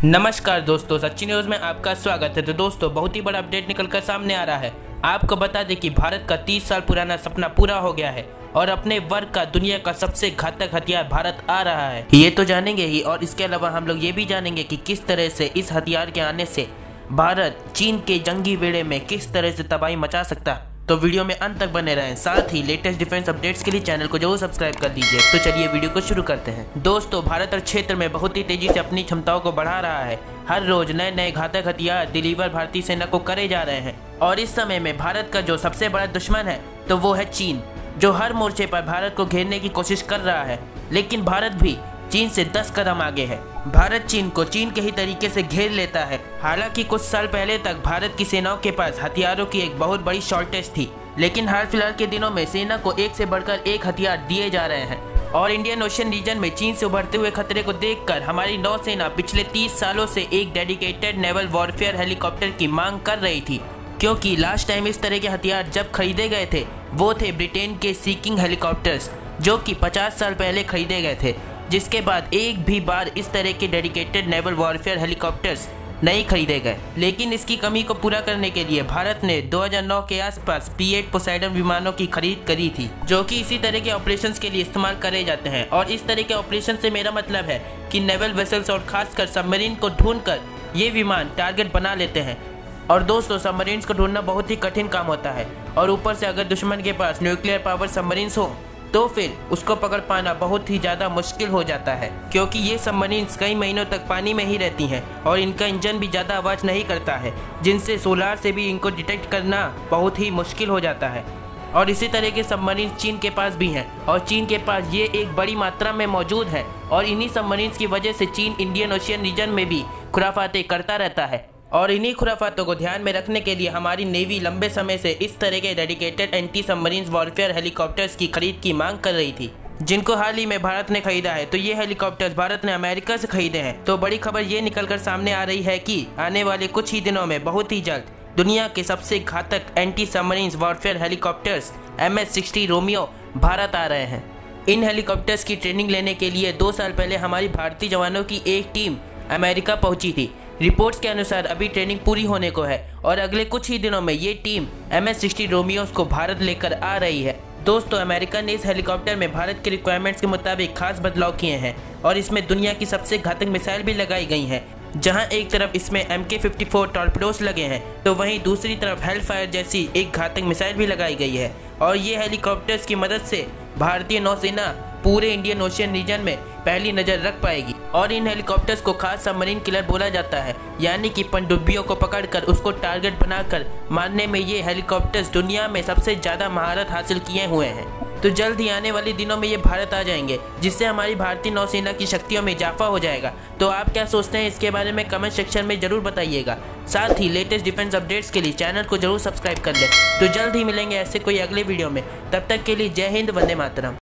नमस्कार दोस्तों, सच्ची न्यूज़ में आपका स्वागत है। तो दोस्तों, बहुत ही बड़ा अपडेट निकलकर सामने आ रहा है। आपको बता दें कि भारत का 30 साल पुराना सपना पूरा हो गया है और अपने वर्ग का दुनिया का सबसे घातक हथियार भारत आ रहा है। ये तो जानेंगे ही, और इसके अलावा हम लोग ये भी जानेंगे कि किस तरह से इस हथियार के आने से भारत चीन के जंगी बेड़े में किस तरह से तबाही मचा सकता है। तो वीडियो में अंत तक बने रहें। साथ ही लेटेस्ट डिफेंस अपडेट्स के लिए चैनल को जरूर सब्सक्राइब कर दीजिए। तो चलिए वीडियो को शुरू करते हैं। दोस्तों, भारत हर क्षेत्र में बहुत ही तेजी से अपनी क्षमताओं को बढ़ा रहा है। हर रोज नए नए घातक हथियार डिलीवर भारतीय सेना को करे जा रहे हैं। और इस समय में भारत का जो सबसे बड़ा दुश्मन है तो वो है चीन, जो हर मोर्चे पर भारत को घेरने की कोशिश कर रहा है। लेकिन भारत भी चीन से 10 कदम आगे है। भारत चीन को चीन के ही तरीके से घेर लेता है। हालांकि कुछ साल पहले तक भारत की सेनाओं के पास हथियारों की एक बहुत बड़ी शॉर्टेज थी, लेकिन हाल फिलहाल के दिनों में सेना को एक से बढ़कर एक हथियार दिए जा रहे हैं। और इंडियन ओशन रीजन में चीन से उभरते हुए खतरे को देखकर हमारी नौसेना पिछले 30 सालों से एक डेडिकेटेड नेवल वॉरफेयर हेलीकॉप्टर की मांग कर रही थी, क्योंकि लास्ट टाइम इस तरह के हथियार जब खरीदे गए थे वो थे ब्रिटेन के सी किंग हेलीकॉप्टर्स, जो कि 50 साल पहले खरीदे गए थे। जिसके बाद एक भी बार इस तरह के डेडिकेटेड नेवल वॉरफेयर हेलीकॉप्टर्स नहीं खरीदे गए। लेकिन इसकी कमी को पूरा करने के लिए भारत ने 2009 के आसपास P-8 पोसाइडन विमानों की खरीद करी थी, जो कि इसी तरह के ऑपरेशंस के लिए इस्तेमाल करे जाते हैं। और इस तरह के ऑपरेशन से मेरा मतलब है कि नेवल वेसल्स और खासकर सबमरीन को ढूंढकर ये विमान टारगेट बना लेते हैं। और दोस्तों, सबमरीन्स को ढूंढना बहुत ही कठिन काम होता है, और ऊपर से अगर दुश्मन के पास न्यूक्लियर पावर सबमरीन्स हो तो फिर उसको पकड़ पाना बहुत ही ज़्यादा मुश्किल हो जाता है, क्योंकि ये सबमरीन्स कई महीनों तक पानी में ही रहती हैं और इनका इंजन भी ज़्यादा आवाज़ नहीं करता है, जिनसे सोलार से भी इनको डिटेक्ट करना बहुत ही मुश्किल हो जाता है। और इसी तरह के सबमरीन्स चीन के पास भी हैं, और चीन के पास ये एक बड़ी मात्रा में मौजूद है। और इन्हीं सबमरीन्स की वजह से चीन इंडियन ओशियन रीजन में भी खुराफाते करता रहता है। और इन्हीं खुराफातों को ध्यान में रखने के लिए हमारी नेवी लंबे समय से इस तरह के dedicated anti submarine warfare helicopters की खरीद की मांग कर रही थी, जिनको हाल ही में भारत ने खरीदा है। तो ये हेलीकॉप्टर्स भारत ने अमेरिका से खरीदे हैं। तो बड़ी खबर ये निकलकर सामने आ रही है कि आने वाले कुछ ही दिनों में बहुत ही जल्द दुनिया के सबसे घातक anti submarine warfare helicopters MS-60 Romeo Bharat आ रहे हैं। इन हेलीकॉप्टर्स की ट्रेनिंग लेने के लिए 2 साल पहले हमारी भारतीय जवानों की एक टीम अमेरिका पहुंची थी। रिपोर्ट्स के अनुसार अभी ट्रेनिंग पूरी होने को है और अगले कुछ ही दिनों में ये टीम MS-60 रोमियोस को भारत लेकर आ रही है। दोस्तों, अमेरिका ने इस हेलीकॉप्टर में भारत के रिक्वायरमेंट्स के मुताबिक खास बदलाव किए हैं, और इसमें दुनिया की सबसे घातक मिसाइल भी लगाई गई हैं। जहां एक तरफ इसमें MK-54 टॉर्पेडोस लगे हैं, तो वहीं दूसरी तरफ हेलफायर जैसी एक घातक मिसाइल भी लगाई गई है। और ये हेलीकॉप्टर्स की मदद से भारतीय नौसेना पूरे इंडियन ओशियन रीजन में पहली नज़र रख पाएगी। और इन हेलीकॉप्टर्स को खास सबमरीन किलर बोला जाता है, यानी कि पनडुब्बियों को पकड़कर उसको टारगेट बनाकर मारने में ये हेलीकॉप्टर्स दुनिया में सबसे ज़्यादा महारत हासिल किए हुए हैं। तो जल्द ही आने वाले दिनों में ये भारत आ जाएंगे, जिससे हमारी भारतीय नौसेना की शक्तियों में इजाफा हो जाएगा। तो आप क्या सोचते हैं इसके बारे में कमेंट सेक्शन में जरूर बताइएगा। साथ ही लेटेस्ट डिफेंस अपडेट्स के लिए चैनल को जरूर सब्सक्राइब कर लें। तो जल्द ही मिलेंगे ऐसे कोई अगले वीडियो में। तब तक के लिए जय हिंद, वंदे मातरम।